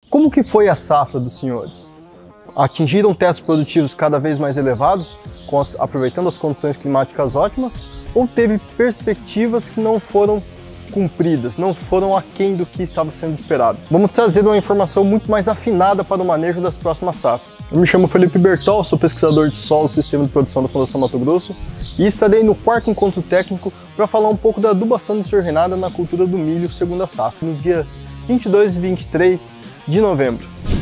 Como que foi a safra dos senhores? Atingiram tetos produtivos cada vez mais elevados, aproveitando as condições climáticas ótimas, ou teve perspectivas que não foram cumpridas, não foram aquém do que estava sendo esperado? Vamos trazer uma informação muito mais afinada para o manejo das próximas safras. Eu me chamo Felipe Bertol, sou pesquisador de solo e sistema de produção da Fundação Mato Grosso e estarei no 4º encontro técnico para falar um pouco da adubação nitrogenada na cultura do milho segunda safra, nos dias 22 e 23 de novembro.